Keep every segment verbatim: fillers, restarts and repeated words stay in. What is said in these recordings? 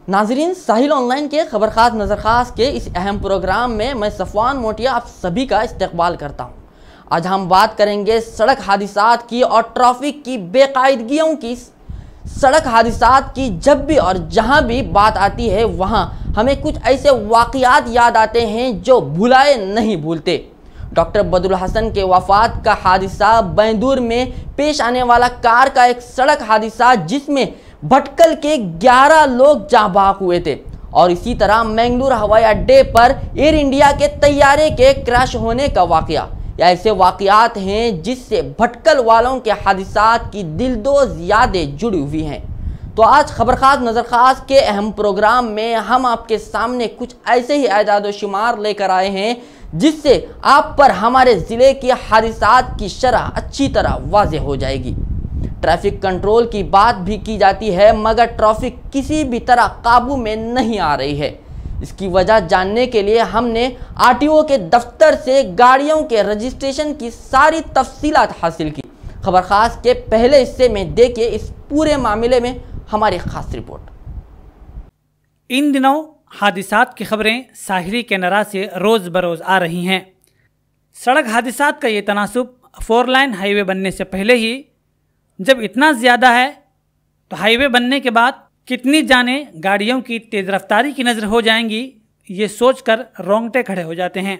नाजरीन, साहिल ऑनलाइन के खबर खास नज़र खास के इस अहम प्रोग्राम में मैं सफ़वान मोटिया आप सभी का इस्तकबाल करता हूँ। आज हम बात करेंगे सड़क हादिसात की और ट्रैफिक की बेकायदगियों की। सड़क हादिसात की जब भी और जहाँ भी बात आती है वहाँ हमें कुछ ऐसे वाक़यात याद आते हैं जो भुलाए नहीं भूलते। डॉक्टर बदरुल हसन के वफ़ात का हादिसा, बैंदूर में पेश आने वाला कार का एक सड़क हादिसा जिसमें भटकल के ग्यारह लोग जाँ बहक हुए थे, और इसी तरह मैंगलोर हवाई अड्डे पर एयर इंडिया के तैयारे के क्रैश होने का वाक़या, या ऐसे वाक़यात हैं जिससे भटकल वालों के हादिसात की दिलदोज़ यादें जुड़ी हुई हैं। तो आज खबर खास नज़र खास के अहम प्रोग्राम में हम आपके सामने कुछ ऐसे ही एजाद व शुमार लेकर आए हैं जिससे आप पर हमारे ज़िले के हादिसात की शरह अच्छी तरह वाज़ेह हो जाएगी। ट्रैफिक कंट्रोल की बात भी की जाती है मगर ट्रैफिक किसी भी तरह काबू में नहीं आ रही है। इसकी वजह जानने के लिए हमने आरटीओ के दफ्तर से गाड़ियों के रजिस्ट्रेशन की सारी तफसीलात हासिल की। खबर खास के पहले हिस्से में देखिए इस पूरे मामले में हमारी खास रिपोर्ट। इन दिनों हादिसात की खबरें साहिली के नरा से रोज़ बरोज़ आ रही हैं। सड़क हादिसात का ये तनासुब फोर लाइन हाईवे बनने से पहले ही जब इतना ज़्यादा है तो हाईवे बनने के बाद कितनी जाने गाड़ियों की तेज़ रफ्तारी की नज़र हो जाएंगी, ये सोचकर रोंगटे खड़े हो जाते हैं।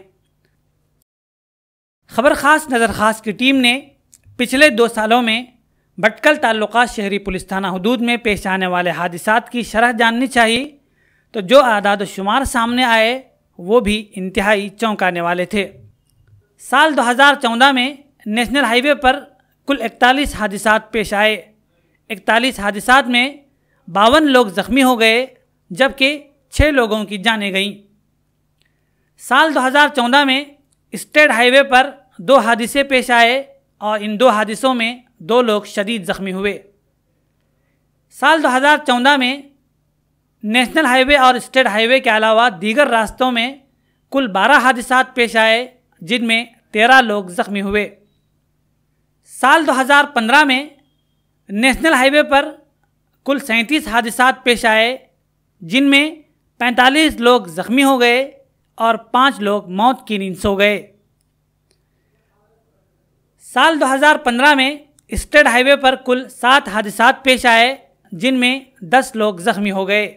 खबर खास नज़र खास की टीम ने पिछले दो सालों में भटकल ताल्लुकात शहरी पुलिस थाना हुदूद में पेश आने वाले हादिसात की शरह जाननी चाहिए तो जो आदाद शुमार सामने आए वो भी इंतहाई चौंकाने वाले थे। साल दो हज़ार चौदह में नेशनल हाईवे पर कुल इकतालीस हादिसात पेश आए। इकतालीस हादिसात में बावन लोग ज़ख्मी हो गए जबकि छः लोगों की जानें गईं। साल दो हज़ार चौदह में स्टेट हाईवे पर दो हादिसे पेश आए और इन दो हादिसों में दो लोग शदीद ज़ख्मी हुए। साल दो हज़ार चौदह में नेशनल हाईवे और स्टेट हाईवे के अलावा दीगर रास्तों में कुल बारह हादिसात पेश आए जिनमें तेरह लोग ज़ख्मी हुए। साल दो हज़ार पंद्रह में नेशनल हाईवे पर कुल सैंतीस हादिसात पेश आए जिनमें पैंतालीस लोग ज़ख्मी हो गए और पाँच लोग मौत की नींद सो गए। साल दो हज़ार पंद्रह में स्टेट हाईवे पर कुल सात हादिसात पेश आए जिनमें दस लोग ज़ख्मी हो गए।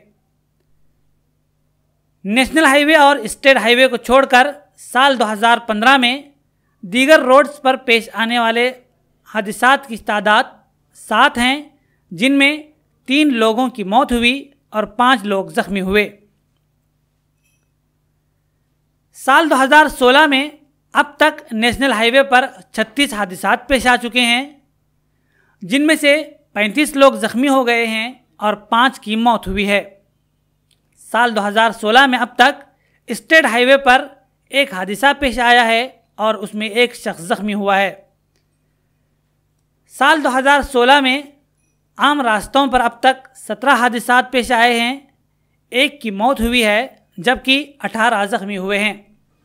नेशनल हाईवे और स्टेट हाईवे को छोड़कर साल दो हज़ार पंद्रह में दीगर रोड्स पर पेश आने वाले हादिसात की तादाद सात हैं जिनमें तीन लोगों की मौत हुई और पाँच लोग ज़ख्मी हुए। साल दो हज़ार सोलह में अब तक नेशनल हाईवे पर छत्तीस हादिसात पेश आ चुके हैं जिनमें से पैंतीस लोग ज़ख्मी हो गए हैं और पाँच की मौत हुई है। साल दो हज़ार सोलह में अब तक स्टेट हाईवे पर एक हादिसा पेश आया है और उसमें एक शख्स ज़ख्मी हुआ है। साल दो हज़ार सोलह में आम रास्तों पर अब तक सत्रह हादिसात पेश आए हैं, एक की मौत हुई है जबकि अठारह ज़ख्मी हुए हैं।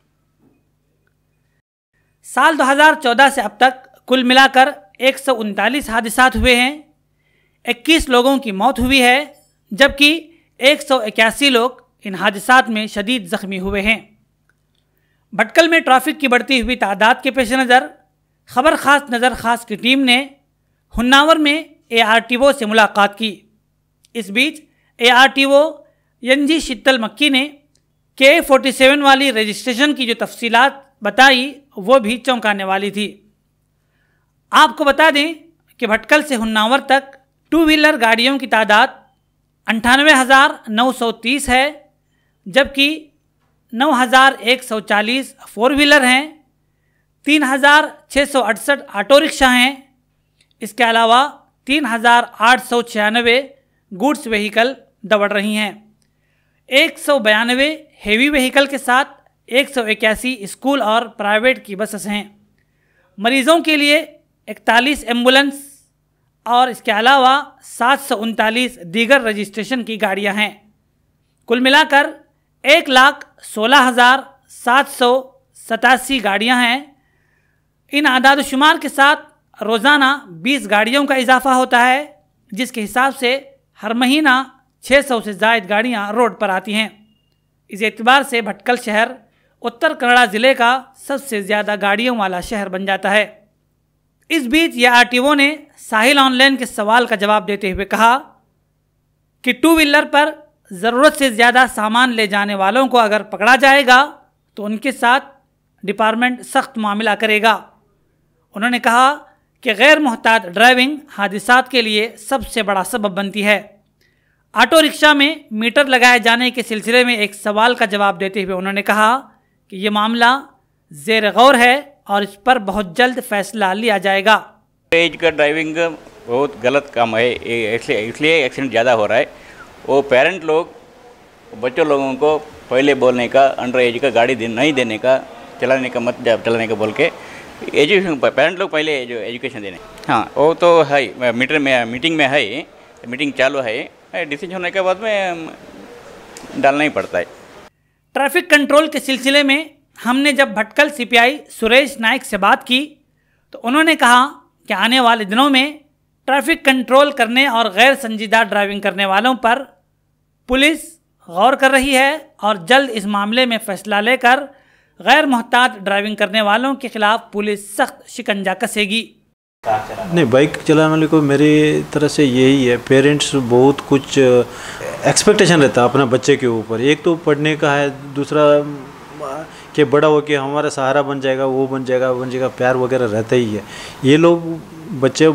साल दो हज़ार चौदह से अब तक कुल मिलाकर एक सौ उनतालीस हादिसात हुए हैं, इक्कीस लोगों की मौत हुई है जबकि एक सौ इक्यासी लोग इन हादिसात में शदीद ज़ख्मी हुए हैं। भटकल में ट्रैफिक की बढ़ती हुई तादाद के पेश नज़र खबर खास नज़र खास की टीम ने हुन्नावर में ए आर टी ओ से मुलाकात की। इस बीच A R T O N G Sheetal Makki ने के फोर्टी सेवन वाली रजिस्ट्रेशन की जो तफसीलात बताई वो भी चौंकाने वाली थी। आपको बता दें कि भटकल से हुन्नावर तक टू व्हीलर गाड़ियों की तादाद अंठानवे हज़ार नौ सौ तीस है जबकि नौ हज़ार एक सौ चालीस फोर व्हीलर हैं, तीन हज़ार छः सौ अड़सठ ऑटो रिक्शा हैं। इसके अलावा तीन हज़ार आठ सौ छियानवे गुड्स व्हीकल दौड़ रही हैं। एक सौ बयानवे हेवी व्हीकल के साथ एक सौ इक्यासी स्कूल और प्राइवेट की बसेस हैं। मरीज़ों के लिए इकतालीस एम्बुलेंस और इसके अलावा सात सौ उनतालीस दीगर रजिस्ट्रेशन की गाड़ियां हैं। कुल मिलाकर एक लाख सोलह हज़ार सात सौ सतासी गाड़ियाँ हैं। इन आदाद शुमार के साथ रोज़ाना बीस गाड़ियों का इजाफा होता है जिसके हिसाब से हर महीना छह सौ से ज़ायद गाड़ियां रोड पर आती हैं। इस एतबार से भटकल शहर उत्तर कन्नड़ा ज़िले का सबसे ज़्यादा गाड़ियों वाला शहर बन जाता है। इस बीच ये आर टी ओ ने साहिल ऑनलाइन के सवाल का जवाब देते हुए कहा कि टू व्हीलर पर ज़रूरत से ज़्यादा सामान ले जाने वालों को अगर पकड़ा जाएगा तो उनके साथ डिपार्टमेंट सख्त मामला करेगा। उन्होंने कहा कि गैर मुहतात ड्राइविंग हादिसात के लिए सबसे बड़ा सबब बनती है। ऑटो रिक्शा में मीटर लगाए जाने के सिलसिले में एक सवाल का जवाब देते हुए उन्होंने कहा कि ये मामला ज़ेर गौर है और इस पर बहुत जल्द फैसला लिया जाएगा। एज का ड्राइविंग बहुत गलत काम है, इसलिए इसलिए एक्सीडेंट ज़्यादा हो रहा है। वो पेरेंट लोग बच्चों लोगों को पहले बोलने का, अंडर एज का गाड़ी दे, नहीं देने का, चलाने का मत चलाने का बोल के एजुकेशन पेरेंट लोग पहले जो एजुकेशन देने। हाँ वो तो है, मीटर में मीटिंग में है, मीटिंग चालू है, डिसीजन होने के बाद में डालना ही पड़ता है। ट्रैफिक कंट्रोल के सिलसिले में हमने जब Bhatkal C P I Suresh Naik से बात की तो उन्होंने कहा कि आने वाले दिनों में ट्रैफिक कंट्रोल करने और गैर संजीदा ड्राइविंग करने वालों पर पुलिस गौर कर रही है और जल्द इस मामले में फैसला लेकर गैर मुहतात ड्राइविंग करने वालों के खिलाफ पुलिस सख्त शिकंजा कसेगी। नहीं, बाइक चलाने वाले को मेरी तरह से यही है, पेरेंट्स बहुत कुछ एक्सपेक्टेशन रहता है अपने बच्चे के ऊपर। एक तो पढ़ने का है, दूसरा कि बड़ा हो के हमारा सहारा बन जाएगा, वो बन जाएगा बन जाएगा प्यार वगैरह रहता ही है। ये लोग बच्चे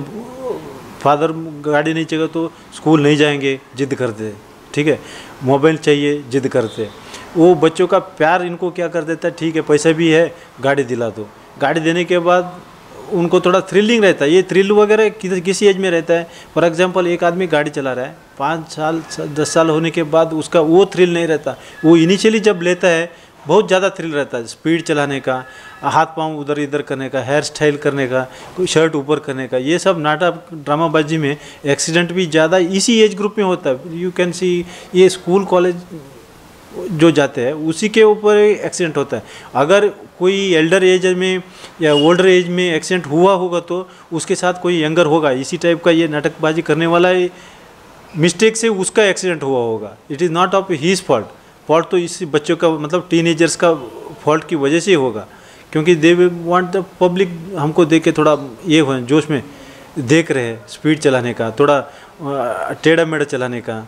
फादर गाड़ी नहीं चाहिए तो स्कूल नहीं जाएंगे, जिद करते, ठीक है, मोबाइल चाहिए जिद करते। वो बच्चों का प्यार इनको क्या कर देता है, ठीक है पैसा भी है गाड़ी दिला दो। गाड़ी देने के बाद उनको थोड़ा थ्रिलिंग रहता है, ये थ्रिल वगैरह कि, किसी एज में रहता है। फॉर एग्जांपल एक आदमी गाड़ी चला रहा है, पाँच साल दस साल होने के बाद उसका वो थ्रिल नहीं रहता। वो इनिशियली जब लेता है बहुत ज़्यादा थ्रिल रहता है, स्पीड चलाने का, हाथ पांव उधर इधर करने का, हेयर स्टाइल करने का, कोई शर्ट ऊपर करने का, ये सब नाटक ड्रामाबाजी में एक्सीडेंट भी ज़्यादा इसी एज ग्रुप में होता है। यू कैन सी ये स्कूल कॉलेज जो जाते हैं उसी के ऊपर एक्सीडेंट होता है। अगर कोई एल्डर एज में या ओल्डर एज में एक्सीडेंट हुआ होगा तो उसके साथ कोई यंगर होगा, इसी टाइप का ये नाटकबाजी करने वाला मिस्टेक से उसका एक्सीडेंट हुआ होगा। It is not of his fault, fault तो इस बच्चों का मतलब टीनेजर्स का फॉल्ट की वजह से ही होगा, क्योंकि दे वांट द पब्लिक हमको देख के थोड़ा ये हो जोश में देख रहे हैं, स्पीड चलाने का, थोड़ा टेढ़ा मेढ़ा चलाने का,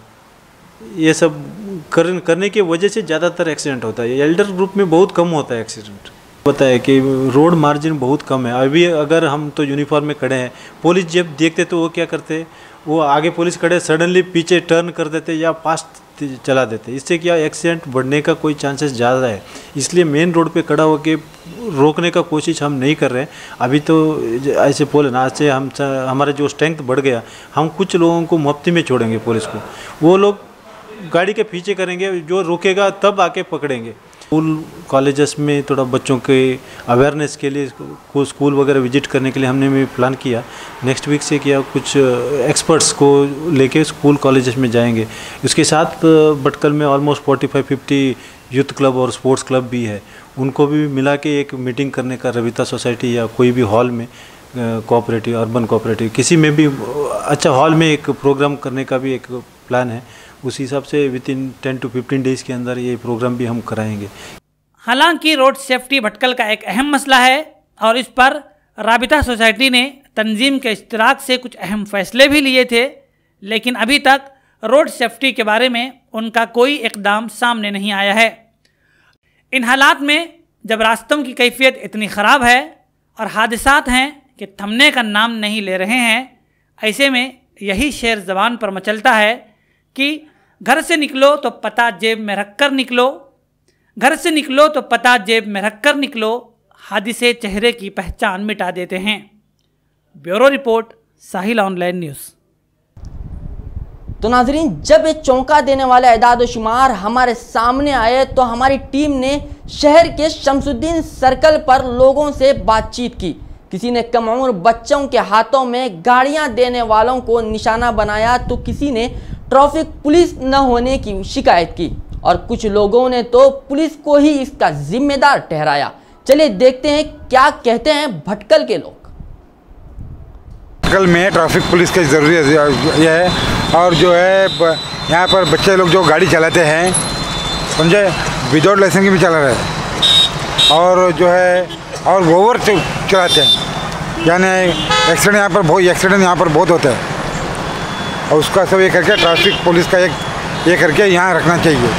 ये सब कर, करने की वजह से ज़्यादातर एक्सीडेंट होता है। एल्डर ग्रुप में बहुत कम होता है एक्सीडेंट। पता है कि रोड मार्जिन बहुत कम है। अभी अगर हम तो यूनिफॉर्म में खड़े हैं, पुलिस जब देखते तो वो क्या करते, वो आगे पुलिस खड़े सडनली पीछे टर्न कर देते या फास्ट चला देते। इससे क्या एक्सीडेंट बढ़ने का कोई चांसेस ज़्यादा है। इसलिए मेन रोड पे खड़ा होकर रोकने का कोशिश हम नहीं कर रहे हैं। अभी तो ऐसे पुलिस आज से हम हमारा जो स्ट्रेंथ बढ़ गया, हम कुछ लोगों को मुफ्ती में छोड़ेंगे पुलिस को, वो लोग गाड़ी के पीछे करेंगे, जो रुकेगा तब आके पकड़ेंगे। स्कूल कॉलेजेस में थोड़ा बच्चों के अवेयरनेस के लिए को स्कूल वगैरह विजिट करने के लिए हमने भी प्लान किया। नेक्स्ट वीक से किया, कुछ एक्सपर्ट्स को लेके स्कूल कॉलेजेस में जाएंगे। उसके साथ भटकल में almost forty five fifty youth club और स्पोर्ट्स क्लब भी है, उनको भी मिला के एक मीटिंग करने का रविता सोसाइटी या कोई भी हॉल में, कोऑपरेटिव अर्बन कोऑपरेटिव किसी में भी अच्छा हॉल में एक प्रोग्राम करने का भी एक प्लान है। उस हिसाब से within ten to fifteen days के अंदर ये प्रोग्राम भी हम कराएंगे। हालांकि रोड सेफ्टी भटकल का एक अहम मसला है और इस पर राबिता सोसाइटी ने तंजीम के इश्तिराक से कुछ अहम फैसले भी लिए थे, लेकिन अभी तक रोड सेफ्टी के बारे में उनका कोई इकदाम सामने नहीं आया है। इन हालात में जब रास्तों की कैफियत इतनी ख़राब है और हादसात हैं कि थमने का नाम नहीं ले रहे हैं, ऐसे में यही शेर ज़बान पर मचलता है कि घर से निकलो तो पता जेब में रखकर निकलो, घर से निकलो तो पता जेब में रखकर निकलो, हादिसे चेहरे की पहचान मिटा देते हैं। Bureau report, Sahil online news. तो नाजरीन, जब ये चौंका देने वाले एदाद शुमार हमारे सामने आए तो हमारी टीम ने शहर के शमसुद्दीन सर्कल पर लोगों से बातचीत की। किसी ने कम उम्र बच्चों के हाथों में गाड़ियां देने वालों को निशाना बनाया तो किसी ने ट्रैफिक पुलिस न होने की शिकायत की और कुछ लोगों ने तो पुलिस को ही इसका जिम्मेदार ठहराया। चलिए देखते हैं क्या कहते हैं भटकल के लोग। भटकल में ट्रैफिक पुलिस की ज़रूरत यह है। और जो है यहाँ पर बच्चे लोग जो गाड़ी चलाते हैं समझे विदाउट लाइसेंस की भी चला रहे हैं और जो है और ओवर चलाते हैं, यानी एक्सीडेंट यहाँ पर बहुत एक्सीडेंट यहाँ पर बहुत होते हैं और उसका सब ये करके ट्रैफिक पुलिस का एक ये करके यहाँ रखना चाहिए।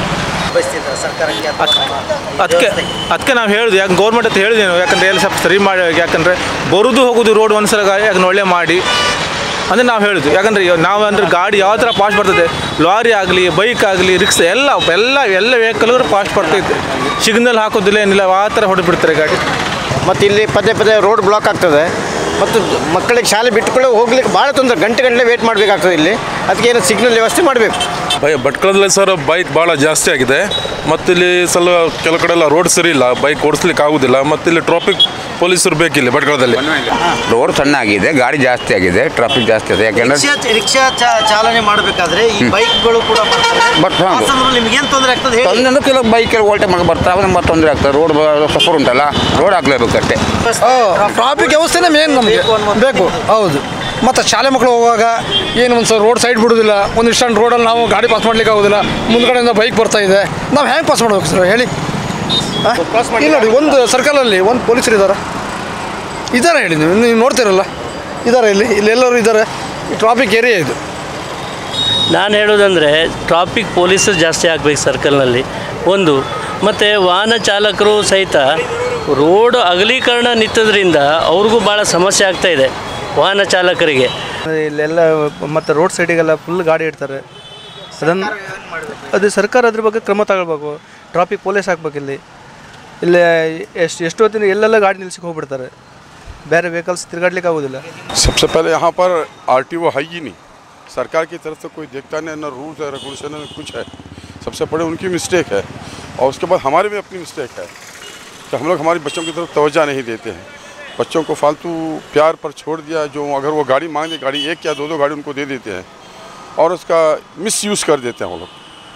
ಅದಕ್ಕೆ ಅದಕ್ಕೆ ನಾವು ಹೇಳಿದ್ವಿ ಯಾಕೆ ಗೌರ್ಮೆಂಟ್ ಅಂತ ಹೇಳಿದ್ದೇವೆ, ಯಾಕಂದರೆ ಎಲ್ಲ ಸ್ವಲ್ಪ ಸರಿ ಮಾಡಿ, ಯಾಕಂದರೆ ಬರೋದು ಹೋಗೋದು ರೋಡ್ ಒಂದು ಸಲ ಯಾಕಂದ್ರೆ ಒಳ್ಳೆ ಮಾಡಿ ಅಂದರೆ ನಾವು ಹೇಳಿದ್ವಿ, ಯಾಕಂದರೆ ನಾವು ಅಂದರೆ ಗಾಡಿ ಯಾವ ಥರ ಫಾಸ್ಟ್ ಬರ್ತದೆ, ಲಾರಿ ಆಗಲಿ ಬೈಕ್ ಆಗಲಿ ರಿಕ್ಸಾ ಎಲ್ಲ ಎಲ್ಲ ಎಲ್ಲ ವೆಹಿಕಲ್ಗಳು ಫಾಸ್ಟ್ ಬರ್ತೈತೆ, ಸಿಗ್ನಲ್ ಹಾಕೋದಿಲ್ಲ ಏನಿಲ್ಲ ಆ ಥರ ಹೊಡೆದ್ಬಿಡ್ತಾರೆ ಗಾಡಿ। ಮತ್ತು ಇಲ್ಲಿ ಪದೇ ಪದೇ ರೋಡ್ ಬ್ಲಾಕ್ ಆಗ್ತದೆ ಮತ್ತು ಮಕ್ಕಳಿಗೆ ಶಾಲೆ ಬಿಟ್ಟುಕೊಳ್ಳೆ ಹೋಗ್ಲಿಕ್ಕೆ ಭಾಳ ತೊಂದರೆ, ಗಂಟೆ ಗಂಟೆ ವೇಟ್ ಮಾಡಬೇಕಾಗ್ತದೆ ಇಲ್ಲಿ, ಅದಕ್ಕೆ ಏನು ಸಿಗ್ನಲ್ ವ್ಯವಸ್ಥೆ ಮಾಡಬೇಕು। ಬೈ ಭಟ್ಕಳದಲ್ಲಿ ಸರ್ ಬೈಕ್ ಭಾಳ ಜಾಸ್ತಿ ಆಗಿದೆ ಮತ್ತು ಇಲ್ಲಿ ಸ್ವಲ್ಪ ಕೆಲವು ಕಡೆ ಎಲ್ಲ ರೋಡ್ ಸರಿ ಇಲ್ಲ, ಬೈಕ್ ಓಡಿಸ್ಲಿಕ್ಕೆ ಆಗೋದಿಲ್ಲ ಮತ್ತು ಇಲ್ಲಿ ಟ್ರಾಫಿಕ್ ಪೊಲೀಸರು ಬೇಕಿಲ್ಲ ಭಟ್ಕಳದಲ್ಲಿ। ರೋಡ್ ಸಣ್ಣ ಆಗಿದೆ, ಗಾಡಿ ಜಾಸ್ತಿ ಆಗಿದೆ, ಟ್ರಾಫಿಕ್ ಜಾಸ್ತಿ ಇದೆ, ಯಾಕೆಂದರೆ ರಿಕ್ಷಾ ಚಾಲನೆ ಮಾಡಬೇಕಾದ್ರೆ ಈ ಬೈಕ್ಗಳು ಕೂಡ ಬಟ್ ನಿಮ್ಗೇನು ತೊಂದರೆ ಆಗ್ತದೆ? ತೊಂದರೆ ಅಂದ್ರೆ ಕೆಲವು ಬೈಕಲ್ಲಿ ಓಲ್ಟೆ ಮಾಡಿ ಬರ್ತಾರೆ, ನಮ್ಗೆ ತೊಂದರೆ ಆಗ್ತದೆ, ರೋಡ್ ಸಫರ್ ಉಂಟಲ್ಲ, ರೋಡ್ ಆಗಲೇಬೇಕು ಅಷ್ಟೇ। ಟ್ರಾಫಿಕ್ ವ್ಯವಸ್ಥೆನೇ ಮೇನ್ ನಮಗೆ ಬೇಕು, ಹೌದು। ಮತ್ತು ಶಾಲೆ ಮಕ್ಕಳು ಹೋಗುವಾಗ ಏನು ಒಂದು ಸಲ ರೋಡ್ ಸೈಡ್ ಬಿಡೋದಿಲ್ಲ, ಒಂದು ಇಷ್ಟೊಂದು ರೋಡಲ್ಲಿ ನಾವು ಗಾಡಿ ಪಾಸ್ ಮಾಡ್ಲಿಕ್ಕೆ ಆಗೋದಿಲ್ಲ, ಮುಂದ್ಗಡೆಯಿಂದ ಬೈಕ್ ಬರ್ತಾ ಇದೆ, ನಾವು ಹೆಂಗೆ ಪಾಸ್ ಮಾಡ್ಬೇಕು ಸರ್ ಹೇಳಿ? ಇಲ್ಲ ನೋಡಿ, ಒಂದು ಸರ್ಕಲಲ್ಲಿ ಒಂದು ಪೊಲೀಸರು ಇದ್ದಾರೆ ಇದ್ದಾರೆ ಹೇಳಿ, ನೀವು ನೀವು ನೋಡ್ತೀರಲ್ಲ ಇದ್ದಾರೆ, ಇಲ್ಲಿ ಇಲ್ಲಿ ಎಲ್ಲರೂ ಇದ್ದಾರೆ, ಈ ಟ್ರಾಫಿಕ್ ಏರಿಯಾ ಇದು। ನಾನು ಹೇಳೋದಂದರೆ ಟ್ರಾಫಿಕ್ ಪೊಲೀಸರು ಜಾಸ್ತಿ ಆಗಬೇಕು ಸರ್ಕಲ್ನಲ್ಲಿ ಒಂದು, ಮತ್ತು ವಾಹನ ಚಾಲಕರು ಸಹಿತ ರೋಡ್ ಅಗಲೀಕರಣ ನಿಂತದ್ರಿಂದ ಅವ್ರಿಗೂ ಭಾಳ ಸಮಸ್ಯೆ ಆಗ್ತಾಯಿದೆ ವಾಹನ ಚಾಲಕರಿಗೆ। ಇಲ್ಲೆಲ್ಲ ಮತ್ತು ರೋಡ್ ಸೈಡಿಗೆಲ್ಲ ಫುಲ್ ಗಾಡಿ ಇಡ್ತಾರೆ, ಅದನ್ನು ಅದು ಸರ್ಕಾರ ಅದ್ರ ಬಗ್ಗೆ ಕ್ರಮ ತಗೊಳ್ಬೇಕು, ಟ್ರಾಫಿಕ್ ಪೊಲೀಸ್ ಹಾಕ್ಬೇಕು ಇಲ್ಲಿ ಇಲ್ಲಿ ಎಷ್ಟು ಎಷ್ಟು ಹೊತ್ತಿನ ಎಲ್ಲೆಲ್ಲ ಗಾಡಿ ನಿಲ್ಸಿಗೆ ಹೋಗ್ಬಿಡ್ತಾರೆ, ಬೇರೆ ವೆಹಿಕಲ್ಸ್ ತಿರುಗಾಡ್ಲಿಕ್ಕೆ ಆಗೋದಿಲ್ಲ। सबसे पहले यहाँ पर आरटीओ है ही नहीं, सरकार की तरफ से कोई देखता नहीं, ना रूल्स है रेगुलेशन है कुछ है, सबसे बड़े उनकी मिस्टेक है। और उसके बाद हमारी भी अपनी मिस्टेक है कि हम लोग हमारे बच्चों की तरफ तवज्जो नहीं देते हैं, बच्चों को फालतू प्यार पर छोड़ दिया, जो अगर वो गाड़ी मांगे गाड़ी एक या दो दो गाड़ी उनको दे देते हैं और उसका मिसयूज़ कर देते हैं वो लोग,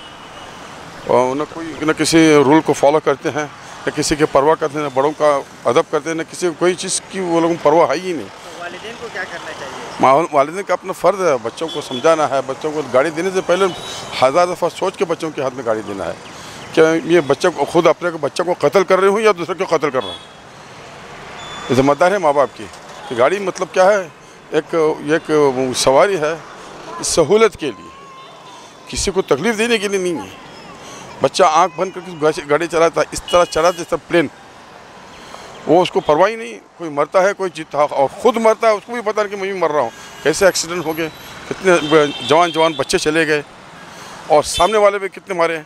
और न कोई न किसी रूल को फॉलो करते हैं, न किसी के परवाह करते हैं, न बड़ों का अदब करते हैं, न किसी कोई चीज़ की वो लोगों को परवाह है ही नहीं। वालिदैन को क्या करना चाहिए? वालिदैन का अपना फ़र्ज़ है, बच्चों को समझाना है, बच्चों को गाड़ी देने से पहले हज़ार दफ़ा सोच के बच्चों के हाथ में गाड़ी देना है, क्या ये बच्चे को खुद अपने को बच्चों को कत्ल कर रहे हूँ या दूसरे को कत्ल कर रहा हूँ। जिम्मेदार है माँ बाप की कि गाड़ी मतलब क्या है, एक एक सवारी है सहूलत के लिए, किसी को तकलीफ़ देने के लिए नहीं है। बच्चा आंख बंद करके गाड़ी चलाता है, इस तरह चलाते सब प्लेन, वो उसको परवाह ही नहीं, कोई मरता है कोई जीता और ख़ुद मरता है, उसको भी पता नहीं कि मैं भी मर रहा हूँ। कैसे एक्सीडेंट हो गए, कितने जवान जवान बच्चे चले गए और सामने वाले भी कितने मारे हैं।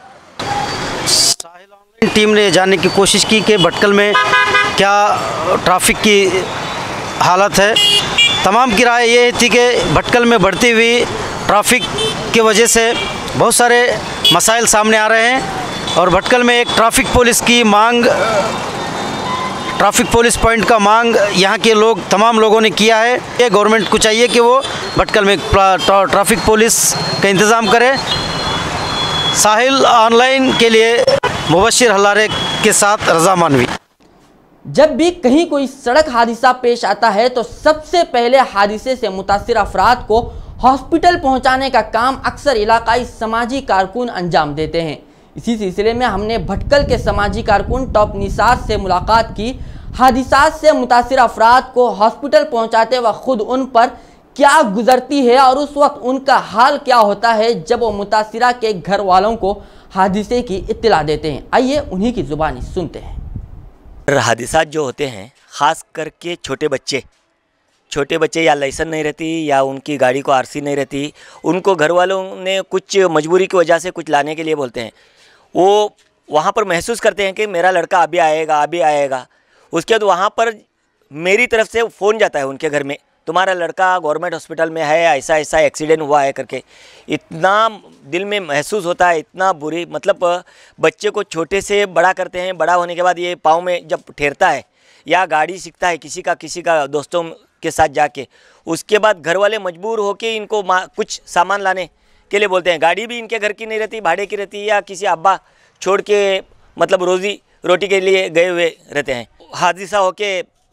टीम ने जानने की कोशिश की कि भटकल में क्या ट्रैफिक की हालत है। तमाम की राय ये थी कि भटकल में बढ़ती हुई ट्रैफिक की वजह से बहुत सारे मसाइल सामने आ रहे हैं और भटकल में एक ट्रैफिक पुलिस की मांग ट्रैफिक पुलिस पॉइंट का मांग यहाँ के लोग तमाम लोगों ने किया है। ये गवर्नमेंट को चाहिए कि वो भटकल में ट्रैफिक पुलिस का इंतज़ाम करे। साहिल ऑनलाइन के लिए मुबशिर हल्लारे के साथ रज़ा मानवी। जब भी कहीं कोई सड़क हादसा पेश आता है तो सबसे पहले हादसे से मुतासिर अफराद को हॉस्पिटल पहुंचाने का काम अक्सर इलाकाई समाजी कारकुन अंजाम देते हैं। इसी सिलसिले में हमने भटकल के समाजी कारकुन टॉप निसार से मुलाकात की। हादिसात से मुतासिर अफराद को हॉस्पिटल पहुंचाते वक्त खुद उन पर क्या गुजरती है और उस वक्त उनका हाल क्या होता है जब वो मुतासिरा के घर वालों को हादिसे की इत्तला देते हैं। आइए उन्हीं की ज़ुबानी सुनते हैं। हादिसात जो होते हैं ख़ास करके छोटे बच्चे छोटे बच्चे या लाइसेंस नहीं रहती या उनकी गाड़ी को आरसी नहीं रहती, उनको घर वालों ने कुछ मजबूरी की वजह से कुछ लाने के लिए बोलते हैं, वो वहाँ पर महसूस करते हैं कि मेरा लड़का अभी आएगा अभी आएगा। उसके बाद वहाँ पर मेरी तरफ से फ़ोन जाता है उनके घर में, तुम्हारा लड़का गवर्नमेंट हॉस्पिटल में है, ऐसा ऐसा एक्सीडेंट हुआ है करके। इतना दिल में महसूस होता है, इतना बुरी, मतलब बच्चे को छोटे से बड़ा करते हैं, बड़ा होने के बाद ये पाँव में जब ठहरता है या गाड़ी सीखता है किसी का किसी का दोस्तों के साथ जाके, उसके बाद घर वाले मजबूर होके इनको कुछ सामान लाने के लिए बोलते हैं। गाड़ी भी इनके घर की नहीं रहती, भाड़े की रहती है या किसी अब्बा छोड़ के मतलब रोज़ी रोटी के लिए गए हुए रहते हैं। हादसा होके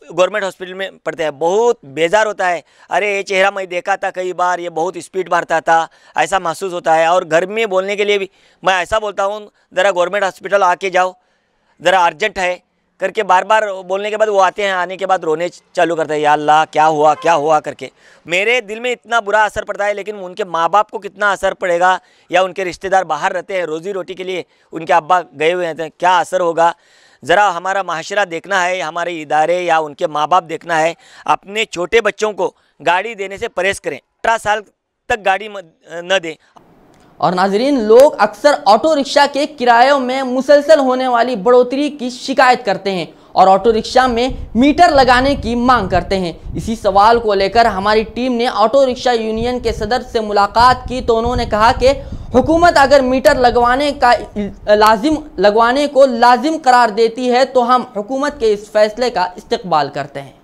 गवर्नमेंट हॉस्पिटल में पढ़ते हैं, बहुत बेजार होता है। अरे ये चेहरा मैं देखा था कई बार, ये बहुत स्पीड मारता था, ऐसा महसूस होता है। और घर में बोलने के लिए भी मैं ऐसा बोलता हूँ, ज़रा गवर्नमेंट हॉस्पिटल आके जाओ, ज़रा अर्जेंट है करके बार बार बोलने के बाद वो आते हैं, आने के बाद रोने चालू करते हैं, या अल्लाह क्या हुआ क्या हुआ करके। मेरे दिल में इतना बुरा असर पड़ता है, लेकिन उनके माँ बाप को कितना असर पड़ेगा, या उनके रिश्तेदार बाहर रहते हैं रोज़ी रोटी के लिए, उनके अब्बा गए हुए हैं, क्या असर होगा। ज़रा हमारा माशरा देखना है, हमारे इदारे या उनके माँ बाप देखना है। अपने छोटे बच्चों को गाड़ी देने से परहेज़ करें, अठारह साल तक गाड़ी न दें। और नाजरीन, लोग अक्सर ऑटो रिक्शा के किरायों में मुसलसल होने वाली बढ़ोतरी की शिकायत करते हैं और ऑटो रिक्शा में मीटर लगाने की मांग करते हैं। इसी सवाल को लेकर हमारी टीम ने ऑटो रिक्शा यूनियन के सदर से मुलाकात की, तो उन्होंने कहा कि हुकूमत अगर मीटर लगवाने का लाजिम लगवाने को लाजिम करार देती है तो हम हुकूमत के इस फैसले का इस्तकबाल करते हैं।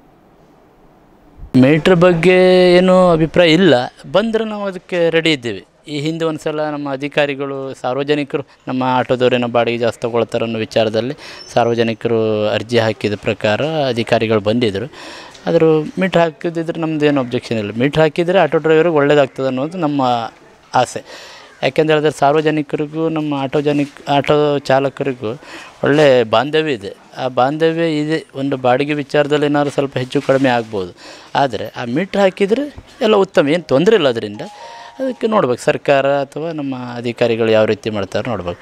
ಮೀಟ್ರ್ ಬಗ್ಗೆ ಏನು ಅಭಿಪ್ರಾಯ ಇಲ್ಲ, ಬಂದರೆ ನಾವು ಅದಕ್ಕೆ ರೆಡಿ ಇದ್ದೇವೆ। ಈ ಹಿಂದೆ ಒಂದು ಸಲ ನಮ್ಮ ಅಧಿಕಾರಿಗಳು ಸಾರ್ವಜನಿಕರು ನಮ್ಮ ಆಟೋದವರೇನೋ ಬಾಡಿಗೆ ಜಾಸ್ತಿ ತಗೊಳ್ತಾರೆ ಅನ್ನೋ ವಿಚಾರದಲ್ಲಿ ಸಾರ್ವಜನಿಕರು ಅರ್ಜಿ ಹಾಕಿದ ಪ್ರಕಾರ ಅಧಿಕಾರಿಗಳು ಬಂದಿದ್ದರು। ಆದರೂ ಮೀಟ್ರ್ ಹಾಕಿದ್ದಿದ್ರೆ ನಮ್ಮದೇನು ಅಬ್ಜೆಕ್ಷನ್ ಇಲ್ಲ, ಮೀಟ್ರ್ ಹಾಕಿದರೆ ಆಟೋ ಡ್ರೈವರಿಗೆ ಒಳ್ಳೆಯದಾಗ್ತದೆ ಅನ್ನೋದು ನಮ್ಮ ಆಸೆ। ಯಾಕೆಂತ ಹೇಳಿದ್ರೆ ಸಾರ್ವಜನಿಕರಿಗೂ ನಮ್ಮ ಆಟೋ ಜನಿಕ್ ಆಟೋ ಚಾಲಕರಿಗೂ ಒಳ್ಳೆ ಬಾಂಧವ್ಯ ಇದೆ। ಆ ಬಾಂಧವ್ಯ ಇದೆ, ಒಂದು ಬಾಡಿಗೆ ವಿಚಾರದಲ್ಲಿ ಏನಾದ್ರು ಸ್ವಲ್ಪ ಹೆಚ್ಚು ಕಡಿಮೆ ಆಗ್ಬೋದು, ಆದರೆ ಆ ಮೀಟ್ರ್ ಹಾಕಿದರೆ ಎಲ್ಲ ಉತ್ತಮ, ಏನು ತೊಂದರೆ ಇಲ್ಲ ಅದರಿಂದ। ಅದಕ್ಕೆ ನೋಡ್ಬೇಕು ಸರ್ಕಾರ ಅಥವಾ ನಮ್ಮ ಅಧಿಕಾರಿಗಳು ಯಾವ ರೀತಿ ಮಾಡ್ತಾರೆ ನೋಡ್ಬೇಕು।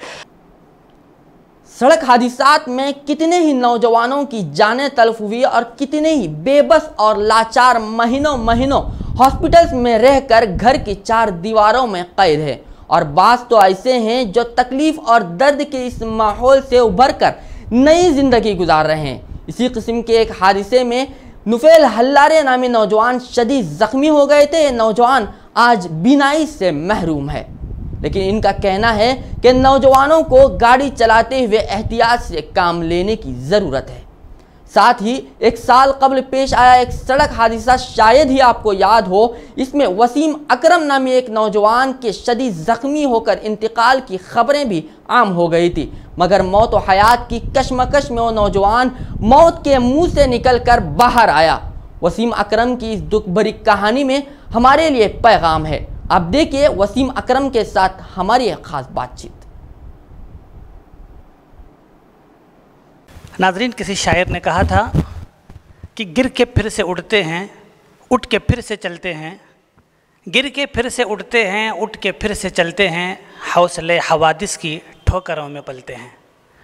सड़क हादसात में कितने ही नौजवानों की जानें तल्फ हुई और कितने ही बेबस और लाचार महीनों महीनों हॉस्पिटल्स में रहकर घर की चार दीवारों में कैद है। और बास तो ऐसे हैं जो तकलीफ और दर्द के इस माहौल से उभर कर नई जिंदगी गुजार रहे हैं। इसी किस्म के एक हादसे में नुफेल हल्लारे नामी नौजवान शदीद जख्मी हो गए थे। ये नौजवान आज बीनाई से महरूम है, लेकिन इनका कहना है कि नौजवानों को गाड़ी चलाते हुए एहतियात से काम लेने की ज़रूरत है। साथ ही एक साल कबल पेश आया एक सड़क हादसा शायद ही आपको याद हो। इसमें वसीम अकरम नामी एक नौजवान के शदीद ज़ख्मी होकर इंतकाल की खबरें भी आम हो गई थी, मगर मौत व हयात की कशमकश में वो नौजवान मौत के मुंह से निकलकर बाहर आया। वसीम अकरम की इस दुख भरी कहानी में हमारे लिए पैगाम है। आप देखिए वसीम अकरम के साथ हमारी एक खास बातचीत। नाजरीन, किसी शायर ने कहा था कि गिर के फिर से उठते हैं, उठ के फिर से चलते हैं, गिर के फिर से उठते हैं, उठ के फिर से चलते हैं, हौसले हवादिस की ठोकरों में पलते हैं।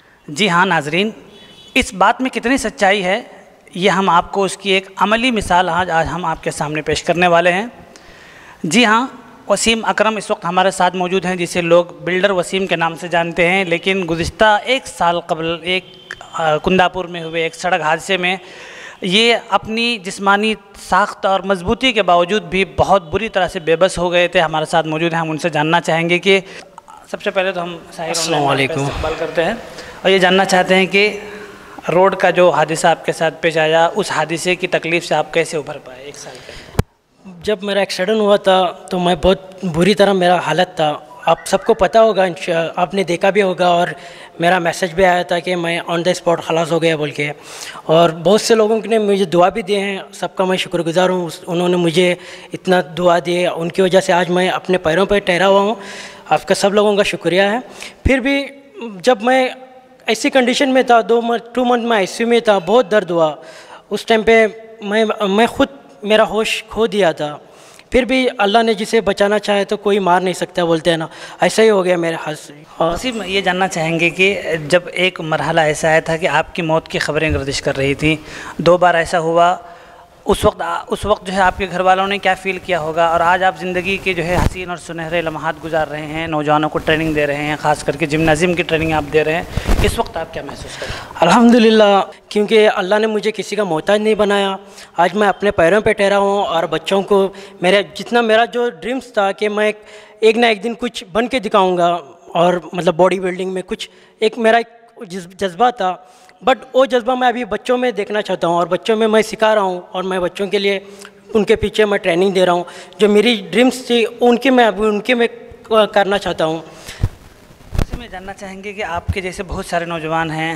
जी हाँ नाजरीन, इस बात में कितनी सच्चाई है, ये हम आपको उसकी एक अमली मिसाल आज आज हम आपके सामने पेश करने वाले हैं। जी हाँ, वसीम अकरम इस वक्त हमारे साथ मौजूद हैं, जिसे लोग बिल्डर वसीम के नाम से जानते हैं। लेकिन गुज़िश्ता एक साल कबल एक कुंदापुर में हुए एक सड़क हादसे में ये अपनी जिस्मानी साख्त और मजबूती के बावजूद भी बहुत बुरी तरह से बेबस हो गए थे। हमारे साथ मौजूद हैं, हम उनसे जानना चाहेंगे कि सबसे पहले तो हम अस्सलाम वालेकुम इस्तेमाल करते हैं और ये जानना चाहते हैं कि रोड का जो हादसा आपके साथ पेश आया, उस हादसे की तकलीफ़ से आप कैसे उभर पाए एक साल पहले? जब मेरा एक्सीडेंट हुआ था तो मैं बहुत बुरी तरह मेरा हालत था। आप सबको पता होगा, आपने देखा भी होगा, और मेरा मैसेज भी आया था कि मैं ऑन द स्पॉट खलास हो गया बोल के। और बहुत से लोगों ने मुझे दुआ भी दिए हैं, सबका मैं शुक्रगुजार हूँ। उन्होंने मुझे इतना दुआ दिए, उनकी वजह से आज मैं अपने पैरों पर ठहरा हुआ हूँ। आपका सब लोगों का शुक्रिया है। फिर भी जब मैं ऐसी कंडीशन में था, दो मंथ टू मंथ में आईसीयू में था, बहुत दर्द हुआ। उस टाइम पे मैं मैं खुद मेरा होश खो दिया था। फिर भी अल्लाह ने जिसे बचाना चाहे तो कोई मार नहीं सकता, बोलते हैं ना, ऐसा ही हो गया मेरे हाथ से। और सिर्फ ये जानना चाहेंगे कि जब एक मरहला ऐसा आया था कि आपकी मौत की खबरें गर्दिश कर रही थी, दो बार ऐसा हुआ, उस वक्त उस वक्त जो है आपके घर वालों ने क्या फ़ील किया होगा? और आज आप ज़िंदगी के जो है हसीन और सुनहरे लम्हात गुजार रहे हैं, नौजवानों को ट्रेनिंग दे रहे हैं, ख़ास करके जिम्नाजिम की ट्रेनिंग आप दे रहे हैं, इस वक्त आप क्या महसूस करते हैं? अल्हम्दुलिल्लाह, क्योंकि अल्लाह ने मुझे किसी का मोहताज नहीं बनाया। आज मैं अपने पैरों पे ठहरा हूँ और बच्चों को मेरे जितना मेरा जो ड्रीम्स था कि मैं एक ना एक दिन कुछ बन के दिखाऊँगा, और मतलब बॉडी बिल्डिंग में कुछ एक मेरा एक जज्बा था, बट वो जज्बा मैं अभी बच्चों में देखना चाहता हूँ और बच्चों में मैं सिखा रहा हूँ और मैं बच्चों के लिए उनके पीछे मैं ट्रेनिंग दे रहा हूँ। जो मेरी ड्रीम्स थी उनके मैं अभी उनके मैं करना चाहता हूँ। मैं जानना चाहेंगे कि आपके जैसे बहुत सारे नौजवान हैं,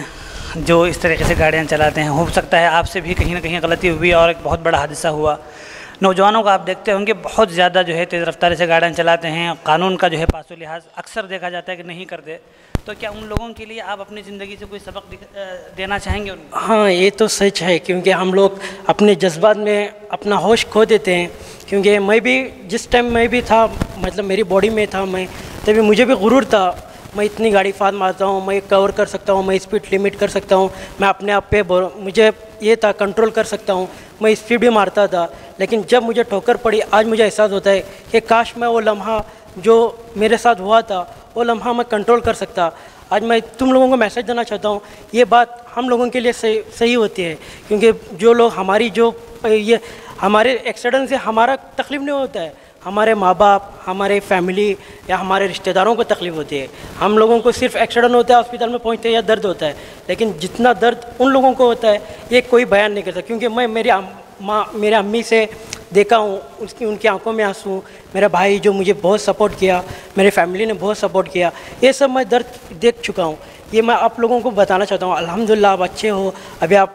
जो इस तरीके से गाड़ियाँ चलाते हैं। हो सकता है आपसे भी कहीं ना कहीं गलती हुई और एक बहुत बड़ा हादसा हुआ। नौजवानों को आप देखते होंगे बहुत ज़्यादा जो है तेज़ रफ्तारी से गाड़ियाँ चलाते हैं, कानून का जो है पासो लिहाज अक्सर देखा जाता है कि नहीं करते। तो क्या उन लोगों के लिए आप अपनी ज़िंदगी से कोई सबक देना चाहेंगे उनको? हाँ, ये तो सच है, क्योंकि हम लोग अपने जज्बात में अपना होश खो देते हैं। क्योंकि मैं भी जिस टाइम मैं भी था, मतलब मेरी बॉडी में था मैं, तभी मुझे भी गुरूर था, मैं इतनी गाड़ी फाद मारता हूँ, मैं कवर कर सकता हूँ, मैं स्पीड लिमिट कर सकता हूँ, मैं अपने आप पे मुझे ये था कंट्रोल कर सकता हूँ, मैं स्पीड भी मारता था। लेकिन जब मुझे ठोकर पड़ी, आज मुझे एहसास होता है कि काश मैं वो लम्हा जो मेरे साथ हुआ था वो लम्हा मैं कंट्रोल कर सकता। आज मैं तुम लोगों को मैसेज देना चाहता हूँ, ये बात हम लोगों के लिए सही सही होती है, क्योंकि जो लोग हमारी जो ये हमारे एक्सीडेंट से हमारा तकलीफ़ नहीं होता है, हमारे माँ बाप, हमारे फैमिली या हमारे रिश्तेदारों को तकलीफ़ होती है। हम लोगों को सिर्फ एक्सीडेंट होता है, हॉस्पिटल में पहुंचते हैं या दर्द होता है, लेकिन जितना दर्द उन लोगों को होता है ये कोई बयान नहीं करता। क्योंकि मैं मेरी माँ मेरे अम्मी से देखा हूँ, उसकी उनकी आंखों में आंसू, मेरा भाई जो मुझे बहुत सपोर्ट किया, मेरे फैमिली ने बहुत सपोर्ट किया, ये सब मैं दर्द देख चुका हूँ। ये मैं आप लोगों को बताना चाहता हूँ। अल्हम्दुलिल्लाह आप अच्छे हो, अभी आप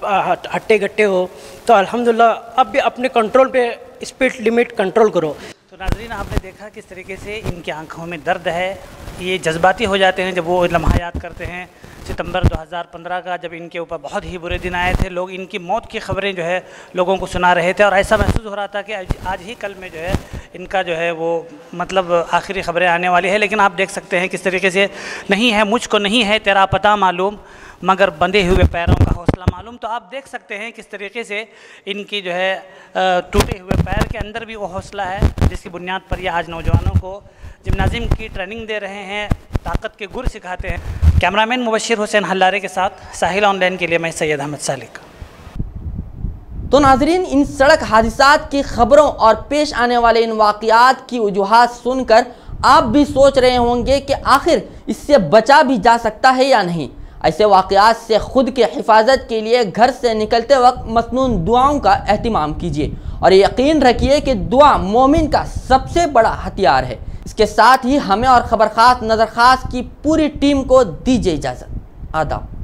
हट्टे गट्टे हो, तो अल्हम्दुलिल्लाह अब भी अपने कंट्रोल पे स्पीड लिमिट कंट्रोल करो। तो नाज़रीन, आपने देखा किस तरीके से इनकी आंखों में दर्द है, ये जज्बाती हो जाते हैं जब वो लम्हा याद करते हैं सितंबर दो हज़ार पंद्रह का, जब इनके ऊपर बहुत ही बुरे दिन आए थे। लोग इनकी मौत की खबरें जो है लोगों को सुना रहे थे और ऐसा महसूस हो रहा था कि आज ही कल में जो है इनका जो है वो मतलब आखिरी खबरें आने वाली है। लेकिन आप देख सकते हैं किस तरीके से, नहीं है मुझको नहीं है तेरा पता मालूम, मगर बंधे हुए पैरों का हौसला मालूम। तो आप देख सकते हैं किस तरीके से इनकी जो है टूटे हुए पैर के अंदर भी वो हौसला है जिसकी बुनियाद पर ये आज नौजवानों को जिम्नाजिम की ट्रेनिंग दे रहे हैं, ताकत के गुर सिखाते हैं। कैमरामैन मुबशिर हुसैन हल्लारे के साथ साहिल ऑनलाइन के लिए मैं सैयद अहमद सालिक। तो नाजरीन, इन सड़क हादिसात की खबरों और पेश आने वाले इन वाक़यात की वजूहात सुनकर आप भी सोच रहे होंगे कि आखिर इससे बचा भी जा सकता है या नहीं। ऐसे वाक़यात से ख़ुद के हिफाजत के लिए घर से निकलते वक्त मसनून दुआओं का एहतिमाम कीजिए और यकीन रखिए कि दुआ मोमिन का सबसे बड़ा हथियार है। इसके साथ ही हमें और खबर खास नज़र खास की पूरी टीम को दीजिए इजाज़त। आदाब।